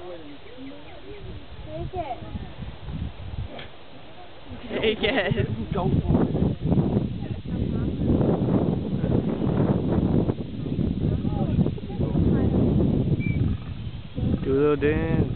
Take it. Go for it. Do a little dance.